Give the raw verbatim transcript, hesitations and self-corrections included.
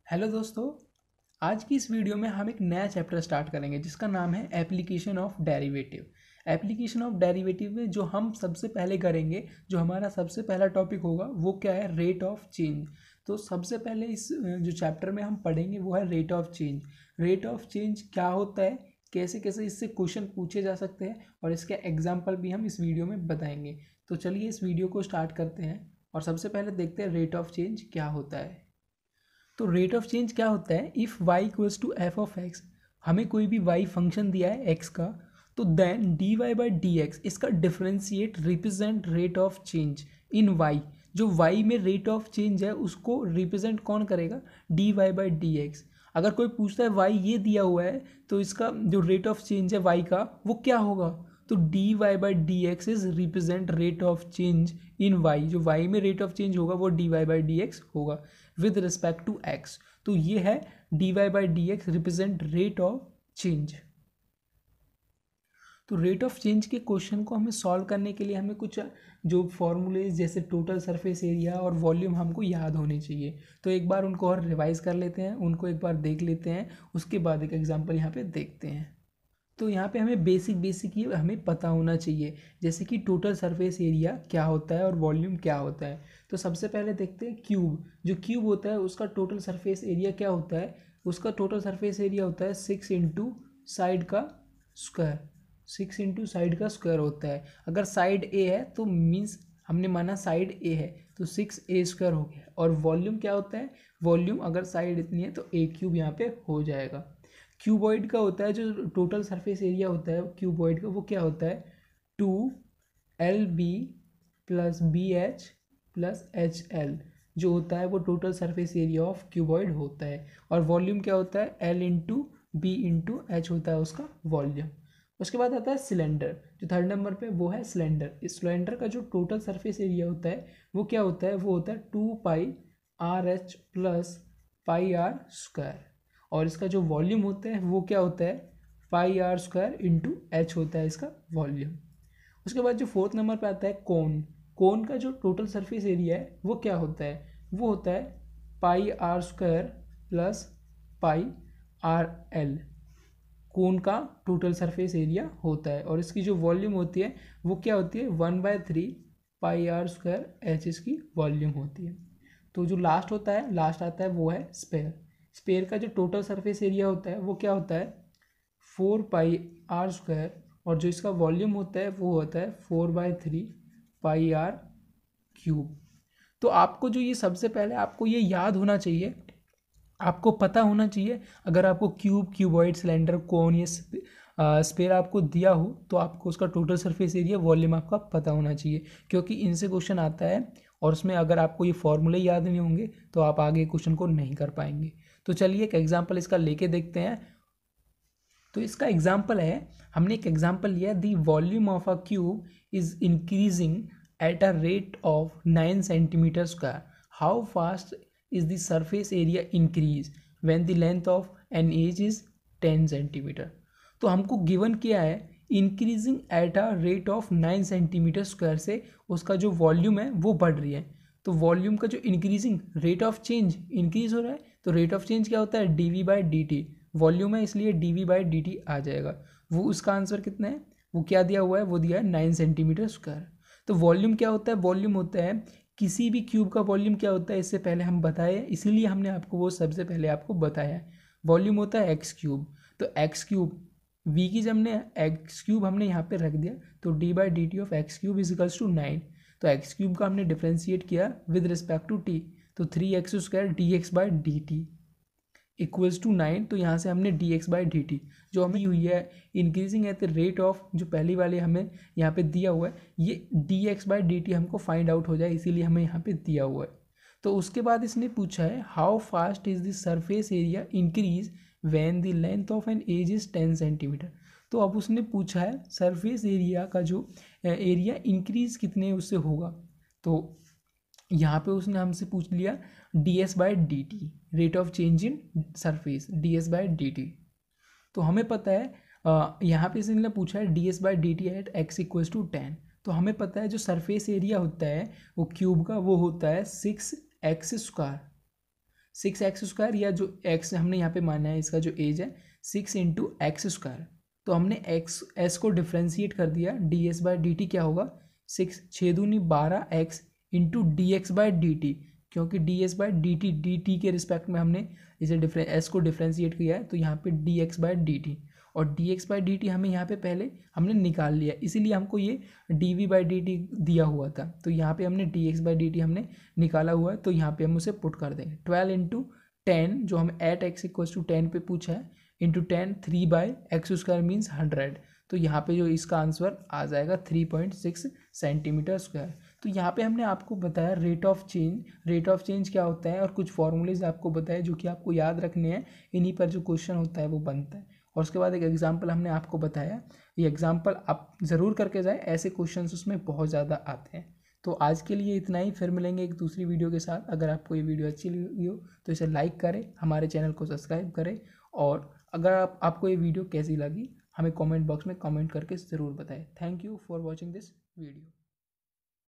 Hello दोस्तों। आज की इस वीडियो में हम एक नया चैप्टर स्टार्ट करेंगे जिसका नाम है application of derivative. Application of derivative में जो हम सबसे पहले करेंगे, जो हमारा सबसे पहला टॉपिक होगा वो क्या है, रेट ऑफ चेंज। तो सबसे पहले इस जो चैप्टर में हम पढ़ेंगे वो है rate of change. Rate of change क्या होता है, कैसे कैसे इससे क्वेश्चन पूछे जा सकते हैं और इसके एग्जाम्पल भी हम इस वीडियो में बताएंगे। तो चलिए इस वीडियो को स्टार्ट करते हैं और सबसे पहले देखते हैं रेट ऑफ चेंज क्या होता है। तो रेट ऑफ चेंज क्या होता है, if y equals to f of x, हमें कोई भी y फंक्शन दिया है x का, तो then d y by d x इसका differentiate represent rate of change in y। जो y में रेट ऑफ चेंज है उसको रिप्रेजेंट कौन करेगा, d y by d x. अगर कोई पूछता है y ये दिया हुआ है तो इसका जो रेट ऑफ चेंज है y का वो क्या होगा, तो d y by d x is represent rate of change in y। जो y में रेट ऑफ चेंज होगा वो d y by d x होगा विद रिस्पेक्ट टू x। तो ये है d y by d x represent rate of change. तो rate of change के क्वेश्चन को हमें सॉल्व करने के लिए हमें कुछ जो फॉर्मूलेज जैसे टोटल सरफेस एरिया और वॉल्यूम हमको याद होने चाहिए। तो एक बार उनको और रिवाइज कर लेते हैं, उनको एक बार देख लेते हैं, उसके बाद एक एग्जांपल यहाँ पे देखते हैं। तो यहाँ पे हमें बेसिक बेसिक ये हमें पता होना चाहिए, जैसे कि टोटल सरफेस एरिया क्या होता है और वॉल्यूम क्या होता है। तो सबसे पहले देखते हैं क्यूब। जो क्यूब होता है उसका टोटल सरफेस एरिया क्या होता है, उसका टोटल सरफेस एरिया होता है सिक्स इंटू साइड का स्क्वायर। सिक्स इंटू साइड का स्क्वायर होता है। अगर साइड ए है तो मीन्स हमने माना साइड ए है तो सिक्स ए स्क्वायर हो गया। और वॉल्यूम क्या होता है, वॉल्यूम अगर साइड इतनी है तो ए क्यूब यहाँ पे हो जाएगा। क्यूबॉइड का होता है जो टोटल सरफेस एरिया होता है क्यूबॉइड का, वो क्या होता है, two l b plus b h plus h l जो होता है वो total surface area of cuboid होता है। और वॉल्यूम क्या होता है, l into b into h होता है उसका वॉल्यूम। उसके बाद आता है सिलेंडर, जो थर्ड नंबर पे वो है सिलेंडर। इस सिलेंडर का जो टोटल सरफेस एरिया होता है वो क्या होता है, वो होता है two pi r h plus pi r square. और इसका जो वॉल्यूम होता है वो क्या होता है, pi r square into h होता है इसका वॉल्यूम। उसके बाद जो फोर्थ नंबर पे आता है कोन। कोन का जो टोटल सरफेस एरिया है वो क्या होता है, वो होता है pi r square plus pi r l. Cone का टोटल सरफेस एरिया होता है और इसकी जो वॉल्यूम होती है वो क्या होती है, one by three pi r square h इसकी वॉल्यूम होती है। तो जो लास्ट होता है, लास्ट आता है वो है स्पेयर। स्पेयर का जो टोटल सरफेस एरिया होता है वो क्या होता है, फोर पाई आर स्क्वायर, और जो इसका वॉल्यूम होता है वो होता है four by three pi r cube. तो आपको जो ये सबसे पहले आपको ये याद होना चाहिए, आपको पता होना चाहिए। अगर आपको क्यूब, क्यूबॉइड, सिलेंडर, कोन ये स्पेयर आपको दिया हो तो आपको उसका टोटल सरफेस एरिया, वॉल्यूम आपका पता होना चाहिए, क्योंकि इनसे क्वेश्चन आता है और उसमें अगर आपको ये फॉर्मूले याद नहीं होंगे तो आप आगे क्वेश्चन को नहीं कर पाएंगे। तो चलिए एक एग्जाम्पल इसका लेके देखते हैं। तो इसका एग्जाम्पल है, हमने एक एग्जाम्पल लिया, the volume of a cube is increasing at a rate of nine centimetre square. How fast is the surface area increase when the length of an edge is ten centimetre. तो हमको given किया है increasing at a rate of nine centimetre square से उसका जो volume है वो बढ़ रही है। तो वॉल्यूम का जो increasing rate of change increase हो रहा है, तो रेट ऑफ चेंज क्या होता है, d v by d t. Volume है इसलिए d v by d t आ जाएगा। वो उसका आंसर कितना है, वो क्या दिया हुआ है, वो दिया है नाइन सेंटीमीटर स्क्वायर। तो वॉल्यूम क्या होता है, वॉल्यूम होता है किसी भी क्यूब का वॉल्यूम क्या होता है, इससे पहले हम बताए, इसीलिए हमने आपको वो सबसे पहले आपको बताया। वॉल्यूम होता है एक्स क्यूब। तो एक्स क्यूब वी की जब हमने एक्स क्यूब हमने यहाँ पे रख दिया तो d by d t of x cube is equals to nine. तो एक्स क्यूब का हमने डिफ्रेंशिएट किया विद रिस्पेक्ट टू टी, तो three x square d x by d t equals to nine. तो यहाँ से हमने d x by d t जो हमें हुई है increasing at the rate of, जो पहली वाले हमें यहाँ पे दिया हुआ है, ये d x by d t हमको फाइंड आउट हो जाए इसीलिए हमें यहाँ पे दिया हुआ है। तो उसके बाद इसने पूछा है how fast is the surface area increase when the length of an edge is ten centimetre. तो अब उसने पूछा है सरफेस एरिया का जो एरिया इंक्रीज कितने उससे होगा। तो यहाँ पे उसने हमसे पूछ लिया d s by d t, rate of change in surface, d s by d t. तो हमें पता है आ, यहाँ पे इसने पूछा है d s by d t at x equals to ten. तो हमें पता है जो सरफेस एरिया होता है वो क्यूब का वो होता है six x square. Six x square या जो एक्स हमने यहाँ पे माना है इसका जो एज है सिक्स इंटू एक्स स्क्वायर, तो हमने एक्स एस को डिफ्रेंशिएट कर दिया, d s by d t क्या होगा सिक्स छः दूनी बारह x into d x by d t, क्योंकि d s by d t d t के रिस्पेक्ट में हमने इसे डिफरे एस को डिफ्रेंशिएट किया है, तो यहाँ पे d x by d t, और d x by d t हमें यहाँ पे पहले हमने निकाल लिया, इसीलिए हमको ये d v by d t दिया हुआ था, तो यहाँ पे हमने d x by d t हमने निकाला हुआ है, तो यहाँ पे हम उसे पुट कर देंगे ट्वेल्व इंटू टेन जो हमें at x equals to ten पे पूछा है into ten three by x square means hundred, तो यहाँ पे जो इसका आंसर आ जाएगा three point six centimetre square. तो यहाँ पे हमने आपको बताया rate of change, rate of change क्या होता है और कुछ फॉर्मूलेज आपको बताए जो कि आपको याद रखने हैं, इन्हीं पर जो क्वेश्चन होता है वो बनता है। और उसके बाद एक एग्जाम्पल हमने आपको बताया, ये एग्जाम्पल आप ज़रूर करके जाएँ, ऐसे क्वेश्चन उसमें बहुत ज़्यादा आते हैं। तो आज के लिए इतना ही, फिर मिलेंगे एक दूसरी वीडियो के साथ। अगर आपको ये वीडियो अच्छी लगी हो तो इसे लाइक करें, हमारे चैनल को सब्सक्राइब करें, और अगर आप आपको ये वीडियो कैसी लगी हमें कमेंट बॉक्स में कमेंट करके ज़रूर बताएं। Thank you for watching this video.